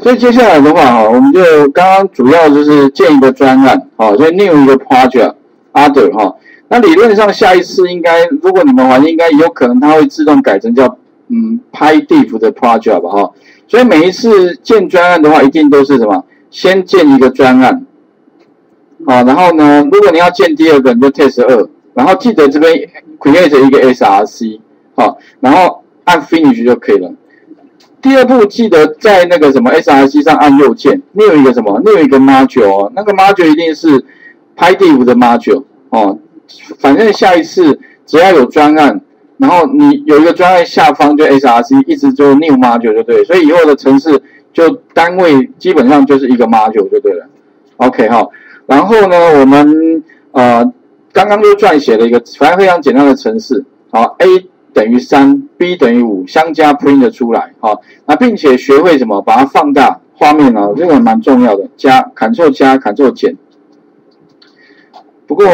所以接下来的话哈，我们就刚刚主要就是建一个专案，好，所以 new 一个 project other 哈。那理论上下一次应该，如果你们环境应该有可能它会自动改成叫PyDiff 的 project 吧哈。所以每一次建专案的话，一定都是什么？先建一个专案，好，然后呢，如果你要建第二个，你就 test 2，然后记得这边 create 一个 SRC， 好，然后按 finish 就可以了。第二步记得在那个什么 SRC 上按右键 ，new 一个什么 ，new 一个 module 哦，那个 module 一定是 PyDiff 的 module 哦。反正下一次只要有专案，然后你有一个专案下方就 SRC， 一直就 new module 就对，所以以后的程式就单位基本上就是一个 module 就对了。OK 哈，然后呢，我们刚刚就撰写了一个反正非常简单的程式，好 ，A 等于3 ，B 等于5，相加 print 出来，好，那并且学会什么，把它放大画面啊，这个蛮重要的，加 Ctrl 加 Ctrl 减。不过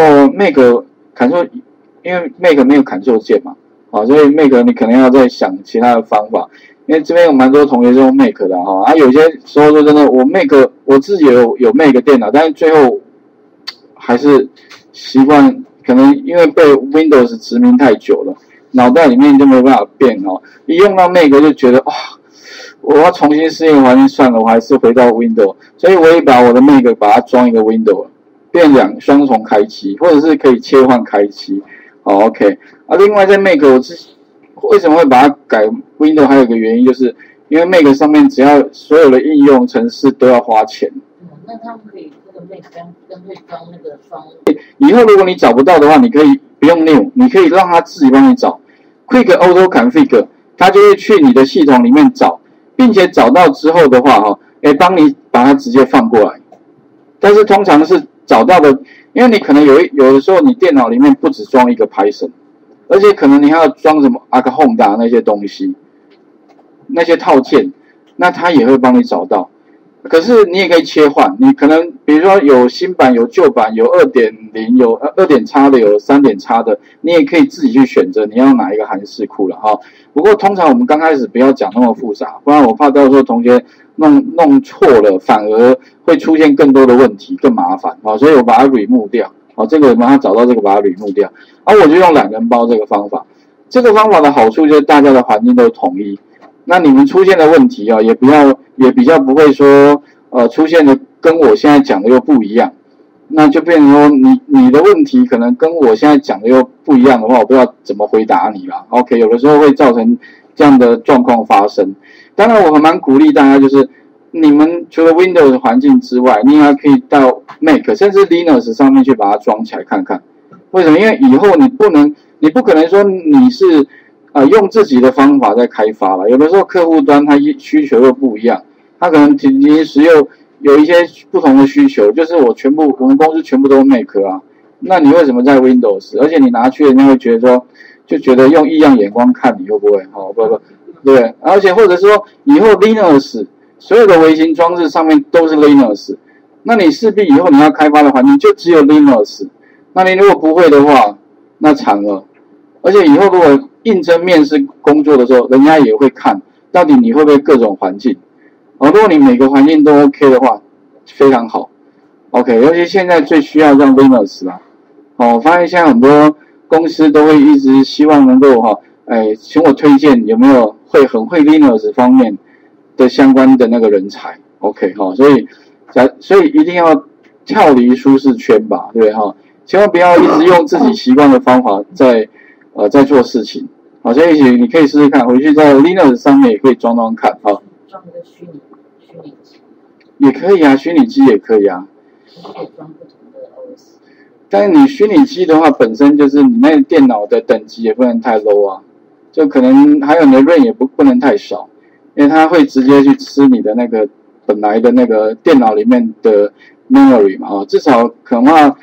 Ctrl 因为 Make 没有 Ctrl 键嘛，好，所以 Make 你可能要再想其他的方法，因为这边有蛮多同学是用 Make 的哈，有些时候说真的，我自己有 Make 电脑，但是最后还是习惯，可能因为被 Windows 殖民太久了。脑袋里面就没办法变哦，一用到 Make 就觉得我要重新适应环境算了，我还是回到 Windows， 所以我也把我的 Make 把它装一个 Windows， 变双重开机，或者是可以切换开机，好 OK。另外在 Make 我为什么会把它改 Windows， 还有一个原因就是因为 Make 上面只要所有的应用程式都要花钱。 那他们可以那个 Make 跟会装那个双。 以后如果你找不到的话，你可以不用 New， 你可以让它自己帮你找。Quick Auto Config， 它就会去你的系统里面找，并且找到之后的话，帮你把它直接放过来。但是通常是找到的，因为你可能有的时候你电脑里面不只装一个 Python， 而且可能你还要装什么 Arc-Honda 那些东西，那些套件，那它也会帮你找到。可是你也可以切换，你可能比如说有新版有旧版，有 2.0 有2.x 的，有3.x 的，你也可以自己去选择你要哪一个函式库了哈。不过通常我们刚开始不要讲那么复杂，不然我怕到时候同学弄错了，反而会出现更多的问题，更麻烦啊。所以我把它 remove 掉，好，这个马上找到这个把它 remove 掉，我就用懒人包这个方法。这个方法的好处就是大家的环境都统一。那你们出现的问题也比较不会说出现的跟我现在讲的又不一样，那就变成说你的问题可能跟我现在讲的又不一样的话，我不知道怎么回答你啦。OK， 有的时候会造成这样的状况发生。当然，我还蛮鼓励大家，就是你们除了 Windows 环境之外，你还可以到 Mac 甚至 Linux 上面去把它装起来看看。为什么？因为以后你不可能说你是用自己的方法在开发了，有的时候客户端他需求又不一样，他可能临时有一些不同的需求，就是我们公司全部都 Mac 啊，那你为什么在 Windows？ 而且你拿去人家会觉得说，就觉得用异样眼光看你会不会？不，对，而且或者说以后 Linux 所有的微型装置上面都是 Linux， 那你势必以后你要开发的环境就只有 Linux， 那你如果不会的话，那惨了。而且以后如果应征面试工作的时候，人家也会看到底你会不会各种环境。如果你每个环境都 OK 的话，非常好。OK， 尤其现在最需要用 Linux 啦。我发现现在很多公司都会一直希望能够请我推荐有没有很会 Linux 方面的相关的那个人才。OK 所以一定要跳离舒适圈吧，对不对千万不要一直用自己习惯的方法在做事情。所以你可以试试看，回去在 Linux 上面也可以装看装一个虚拟机也可以啊，虚拟机也可以啊。 可以装不同的 OS。 但是你虚拟机的话，本身就是你那电脑的等级也不能太 low 啊，就可能还有你的 RAM 也不能太少，因为它会直接去吃你的那个本来的那个电脑里面的 memory 嘛至少可能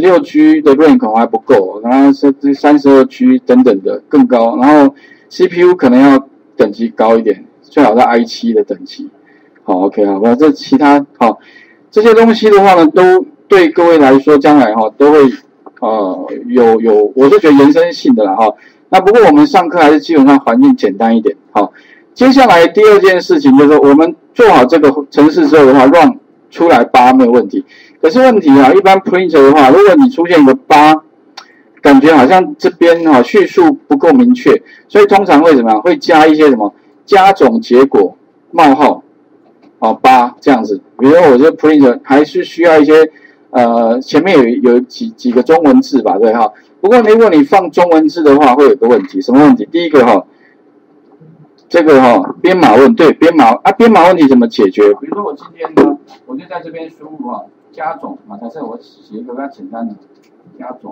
16G 的 RAM 可能还不够，然后是32G 等等的更高，然后 CPU 可能要等级高一点，最好在 i7 的等级。好 ，OK 好吧，这其他这些东西的话呢，都对各位来说将来都会有我是觉得延伸性的啦那不过我们上课还是基本上环境简单一点接下来第二件事情就是说我们做好这个程式之后的话 ，run 出来8没有问题。可是问题啊，一般 printer 的话，如果你出现一个8，感觉好像这边叙述不够明确，所以通常会怎么样？会加一些什么加总结果冒号8这样子。比如说我这 printer 还是需要一些前面有几个中文字吧，对哈。不过如果你放中文字的话，会有个问题，什么问题？第一个这个编码问编码问题怎么解决？比如说我今天呢，我就在这边输入加总假设我写一个比较简单的加总，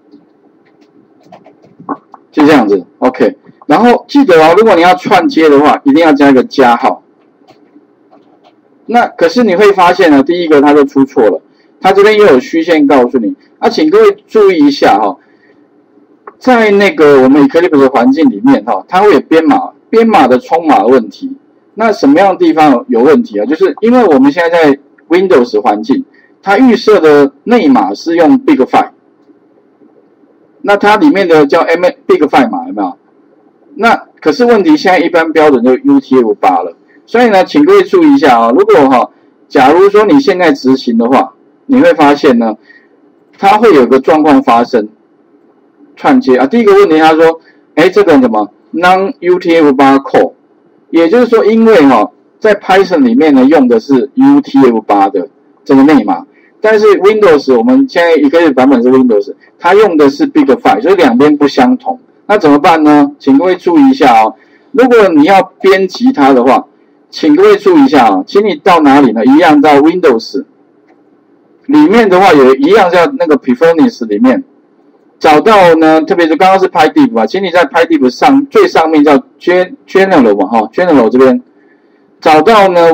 就这样子 ，OK。然后记得如果你要串接的话，一定要加一个加号。那可是你会发现呢，第一个它就出错了，它这边又有虚线告诉你。请各位注意一下在那个我们 Eclipse 的环境里面它会有编码的充码问题。那什么样的地方有问题就是因为我们现在在 Windows 环境，它预设的内码是用 Big-File， 那它里面的叫 Big-File 码有没有？那可是问题现在一般标准就 UTF-8 了，所以呢，请各位注意一下如果假如说你现在执行的话，你会发现呢，它会有个状况发生，串接第一个问题他说，这个什么 non-UTF-8 call， 也就是说，因为在 Python 里面呢用的是 UTF-8 的这个内码，但是 Windows 我们现在一个版本是 Windows， 它用的是 Big-File， 所以两边不相同。那怎么办呢？请各位注意一下如果你要编辑它的话，请各位注意一下请你到哪里呢？一样到 Windows 里面的话，有一样在那个 Performance 里面找到呢，特别是刚刚是 PyDiff 请你在 PyDiff 最上面叫 General General 这边找到呢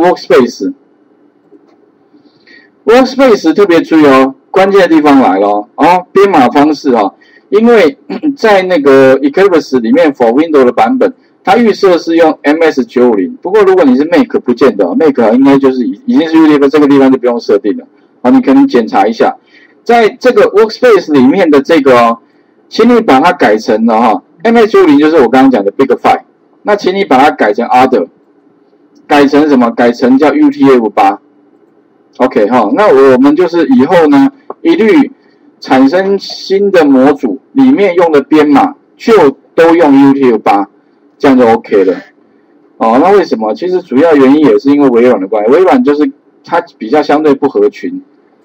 Workspace 特别注意关键的地方来了编码方式因为在那个 Eclipse 里面 for Windows 的版本，它预设是用 MS950， 不过如果你是 Mac 不见得，Mac 应该就是已经是 UTF 这个地方就不用设定了你可能检查一下，在这个 Workspace 里面的这个请你把它改成了MS950 就是我刚刚讲的 Big-File， 那请你把它改成 Other， 改成什么？改成叫 UTF-8。OK 那我们就是以后呢，一律产生新的模组里面用的编码就都用 UTF-8， 这样就 OK 了。那为什么？其实主要原因也是因为微软的关系，微软就是它比较相对不合群。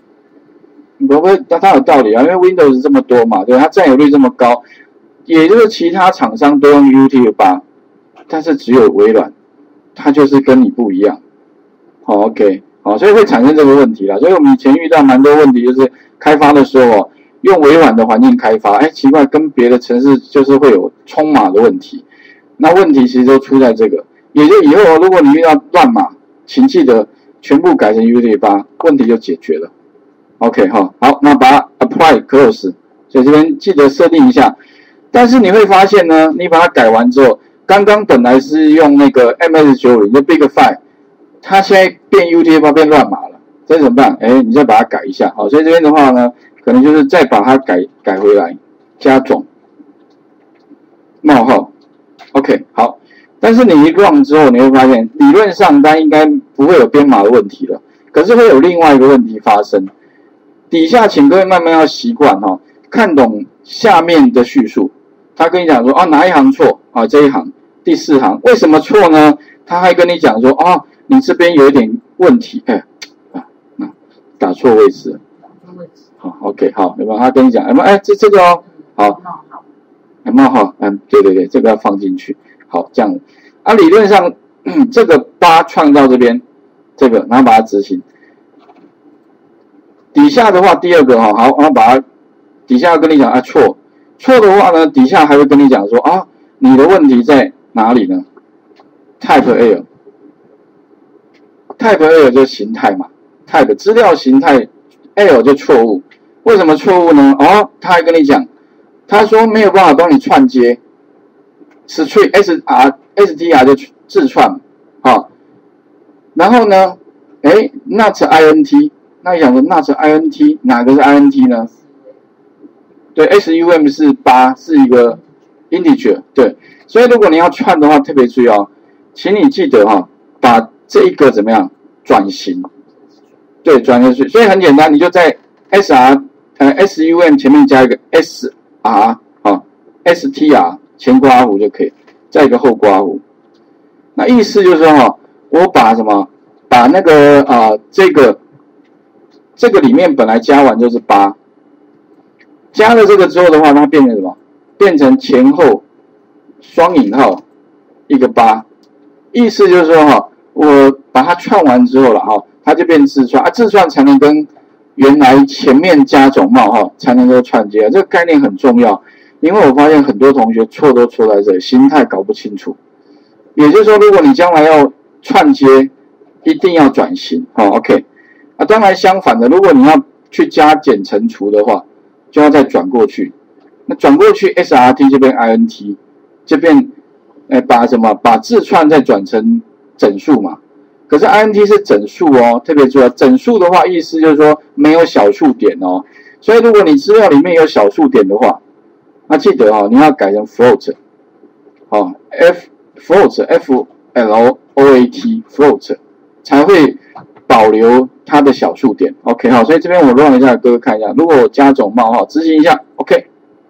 它有道理因为 Windows 这么多嘛，对，它占有率这么高，也就是其他厂商都用 UTF-8， 但是只有微软，它就是跟你不一样。OK。所以会产生这个问题啦。所以我们以前遇到蛮多问题，就是开发的时候用微软的环境开发，奇怪，跟别的程式就是会有充码的问题。那问题其实都出在这个，也就以后如果你遇到乱码，请记得全部改成 UTF-8， 问题就解决了。OK 好，那把它 apply close， 所以这边记得设定一下。但是你会发现呢，你把它改完之后，刚刚本来是用那个 MS950 就 Big-File。它现在变 UTF-8 变乱码了，这怎么办？你再把它改一下，所以这边的话呢，可能就是再把它改回来，加总冒号 ，OK 好。但是你一 run 之后，你会发现理论上它应该不会有编码的问题了，可是会有另外一个问题发生。底下请各位慢慢要习惯看懂下面的叙述。他跟你讲说哪一行错这一行第4行为什么错呢？他还跟你讲说你这边有一点问题，打错位置了。好 ，OK， 好，有没有？他跟你讲，这个好，冒号，对，这个要放进去。好，这样子。理论上这个8创造这边，这个，然后把它执行。底下的话，第二个好，然后把它底下要跟你讲错的话呢，底下还会跟你讲说你的问题在哪里呢 ？Type error。Type error 就是形态嘛 ，Type 资料形态 error 就错误。为什么错误呢？他还跟你讲，他说没有办法帮你串接 ，string str 就自串，然后呢，not int， 那你想说 not int 哪个是 int 呢？对 ，sum 是8，是一个 integer， 对，所以如果你要串的话，特别注意请你记得把这一个怎么样转型？对，转下去，所以很简单，你就在 SUM 前面加一个 SR 啊 STR 前刮弧就可以，再一个后刮弧。那意思就是说我把什么？把那个这个里面本来加完就是8，加了这个之后的话，它变成什么？变成前后双引号一个8，意思就是说我把它串完之后了它就变字串字串才能跟原来前面加种帽才能够串接，这个概念很重要，因为我发现很多同学错都错在这里，心态搞不清楚。也就是说，如果你将来要串接，一定要转型OK。当然相反的，如果你要去加减乘除的话，就要再转过去。那转过去 SRT 这边 INT 这边把字串再转成整数嘛。可是 INT 是整数特别注意，整数的话意思就是说没有小数点所以如果你资料里面有小数点的话，那记得你要改成 float float 才会保留它的小数点 OK 所以这边我 run 一下，各位看一下，如果我加种冒号执行一下 OK，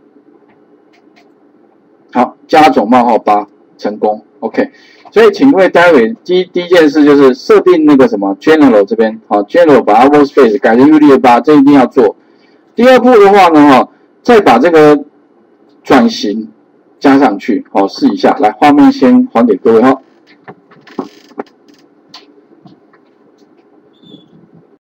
好，加种冒号8成功 OK。所以请各位待会第一件事就是设定那个什么 general 这边general 把它 workspace 改成UD8，这一定要做。第二步的话呢再把这个转型加上去试一下，来画面先还给各位